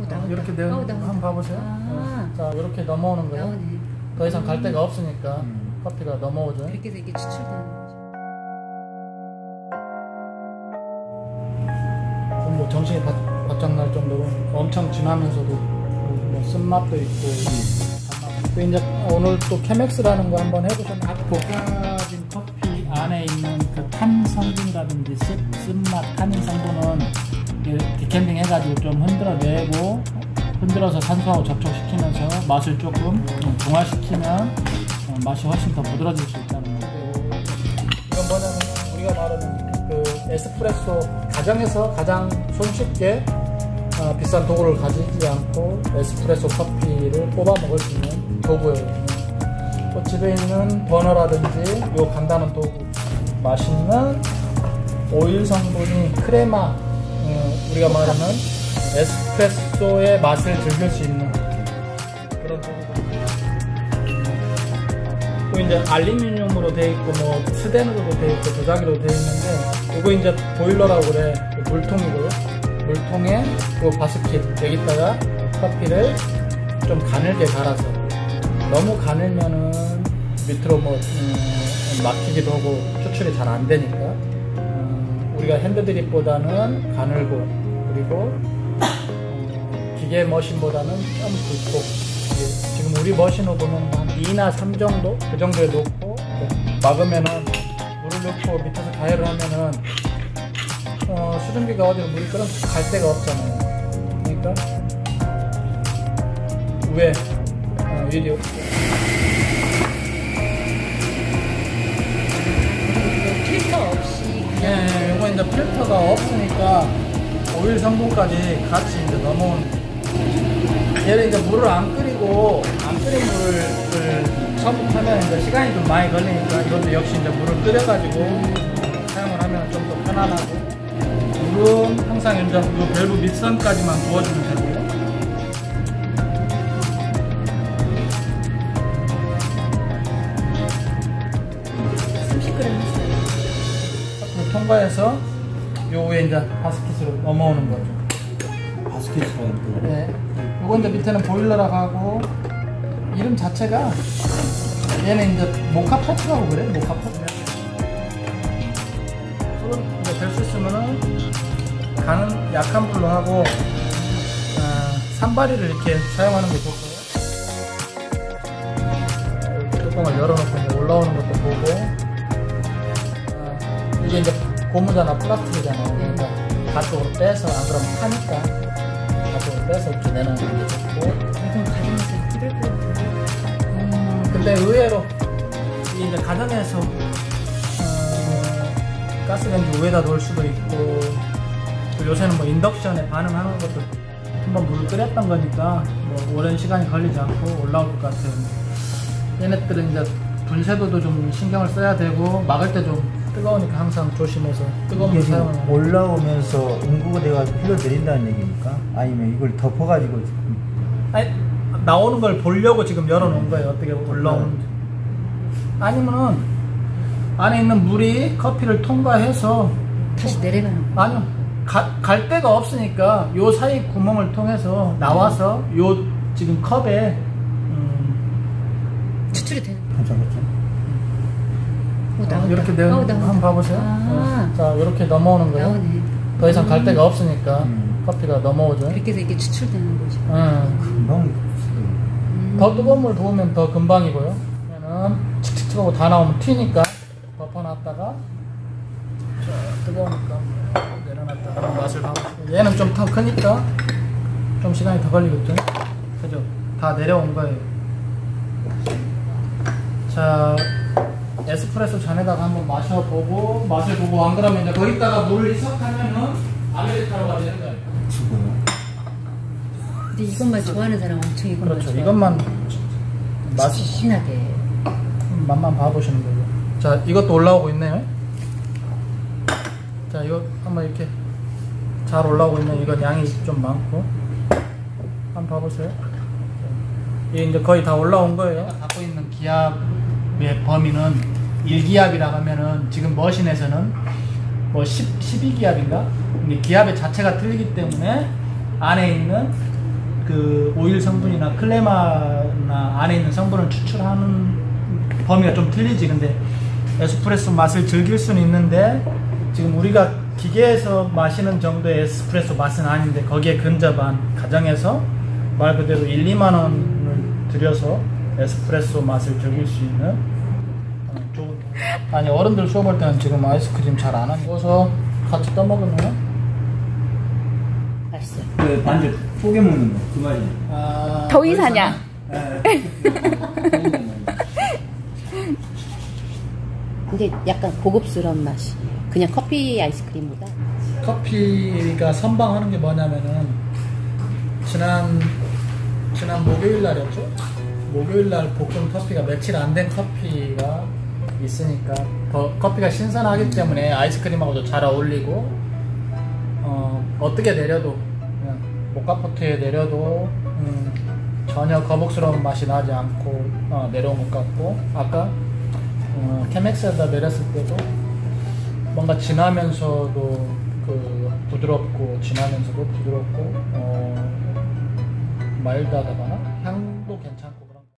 이렇게 내려 한번 봐보세요. 자, 이렇게 넘어오는 거예요. 나오네. 더 이상 갈 데가 없으니까 커피가 넘어오죠. 이렇게 해서 이게 추출되는 거죠. 뭐 정신이 바짝 날 정도로 엄청 진하면서도 뭐 쓴맛도 있고 또 이제 오늘 또 케맥스라는 거 한번 해보셨나요? 각 볶아진 커피 안에 있는 그 탄 성분이라든지 쓴맛, 탄닌 성분은 디캔딩 해가지고 좀 흔들어내고 흔들어서 산소하고 접촉시키면서 맛을 조금 중화시키면 맛이 훨씬 더 부드러질 수 있다는 거예요. 이건 뭐냐면 우리가 말하는 그 에스프레소 가정에서 가장 손쉽게 비싼 도구를 가지지 않고 에스프레소 커피를 뽑아 먹을 수 있는 도구예요. 또 집에 있는 버너라든지 요 간단한 도구, 맛있는 오일 성분이 크레마, 우리가 말하는 에스프레소의 맛을 즐길 수 있는 그런 도구들. 또 이제 알루미늄으로 되어 있고 뭐 스테인으로 되어 있고 도자기로 되어 있는데 이거 이제 보일러라고 그래. 물통이고요. 물통에 요 바스킷 여기다가 커피를 좀 가늘게 갈아서, 너무 가늘면은 밑으로 뭐 막히기도 하고 추출이 잘 안 되니까 우리가 핸드드립보다는 가늘고, 그리고 기계 머신보다는 좀 굵고, 지금 우리 머신으로 보면 한 2나 3 정도? 그 정도에 놓고 막으면은 물을 넣고 밑에서 가열을 하면은 수증기가 어디로 물이 끓어서 갈 데가 없잖아요. 그러니까 위에 위로 필터 없이 예, 요거 이제 필터가 없으니까 오일 성분까지 같이 이제 넘어오는. 얘를 이제 물을 안 끓인 물을 처음부터 하면 이제 시간이 좀 많이 걸리니까 이것도 역시 이제 물을 끓여가지고 사용을 하면 좀 더 편안하고, 물은 항상 이제 이 밸브 밑선까지만 부어주면 되고요. 통과해서 요 위에 이제 바스킷으로 넘어오는 거죠. 바스킷이라는 거. 네. 요거 이제 밑에는 보일러라고 하고, 이름 자체가 얘는 이제 모카포트라고 그래. 모카포트. 불은 이제 될 수 있으면은 간은 약한 불로 하고 산바리를 이렇게 사용하는 게 좋고요. 뚜껑을 열어놓고 이제 올라오는 것도 보고, 이게 이제 고무잖아, 플라스틱이잖아요. 그러니까 가쪽으로 빼서, 안 그러면 타니까 가쪽으로 빼서 이렇게 내는 게 좋고. 이건 가정에서 끓여보고. 근데 의외로 이제 가정에서 가스레인지 위에다 놓을 수도 있고, 또 요새는 뭐 인덕션에 반응하는 것도 한번 물을 끓였던 거니까 뭐 오랜 시간이 걸리지 않고 올라올 것 같아요. 얘네들은 이제 분쇄도도 좀 신경을 써야 되고, 막을 때 좀 뜨거우니까 항상 조심해서 뜨거운 물 사용하면. 올라오면서 응고가 돼가지고 흘러내린다는 얘기입니까? 아니면 이걸 덮어가지고 아니, 나오는 걸 보려고 지금 열어놓은 거예요. 어떻게 올라오는지. 아니면은 안에 있는 물이 커피를 통과해서 다시 내려가는 거. 아니요, 갈 데가 없으니까 요 사이 구멍을 통해서 나와서 요 지금 컵에 추출이 되는 거. 괜찮겠죠? 이렇게 내려 한번 봐보세요. 자, 이렇게 넘어오는 거예요. 나오네. 더 이상 갈 데가 없으니까 커피가 넘어오죠. 이렇게 해서 이게 추출되는 거죠. 금방 더 뜨거운 물 부으면 더 금방이고요. 그러면은 칙칙 하고 다 나오면 튀니까 덮어놨다가 뜨거우니까 내려놨다가 맛을 봐보시고, 얘는 좀 더 크니까 좀 시간이 더 걸리겠죠. 그죠? 다 내려온 거예요. 자, 에스프레소 잔에다가 한번 마셔보고, 맛을 보고, 안 그러면 이제 거기다가 물을 희석하면은 아메리카노가 되는 거예요. 죽어요. 근데 이것만 좋아하는 사람 엄청 이것만 그렇죠. 좋아해. 이것만 맛이 진하게. 맛만 봐보시는 거예요. 자, 이것도 올라오고 있네요. 자, 이거 한번 이렇게 잘 올라오고 있네. 이건 양이 좀 많고. 한번 봐보세요. 이게 이제 거의 다 올라온 거예요. 갖고 있는 기압의 범위는 1기압이라고 하면은 지금 머신에서는 뭐 12기압인가? 근데 기압의 자체가 틀리기 때문에 안에 있는 그 오일 성분이나 클레마나 안에 있는 성분을 추출하는 범위가 좀 틀리지. 근데 에스프레소 맛을 즐길 수는 있는데 지금 우리가 기계에서 마시는 정도의 에스프레소 맛은 아닌데 거기에 근접한 가정에서 말 그대로 1, 2만 원을 들여서 에스프레소 맛을 즐길 수 있는 좋은. 아니 어른들 수업할 때는 지금 아이스크림 잘 안 하고서 같이 떠먹으면 맛있어요. 그 반죽 쪼개 먹는 거 그 말이야. 아, 더위사냥. 근데 약간 고급스러운 맛이. 그냥 커피 아이스크림보다. 커피가 선방하는 게 뭐냐면은 지난 목요일 날이었죠? 목요일 날 볶은 커피가 며칠 안 된 커피가 있으니까 커피가 신선하기 때문에 아이스크림하고도 잘 어울리고 어떻게 내려도 그냥 모카포트에 내려도 전혀 거북스러운 맛이 나지 않고 내려온 것 같고 아까 캐맥스에다 내렸을 때도 뭔가 진하면서도 그 부드럽고 진하면서도 부드럽고 마일드하다거나 향도 괜찮고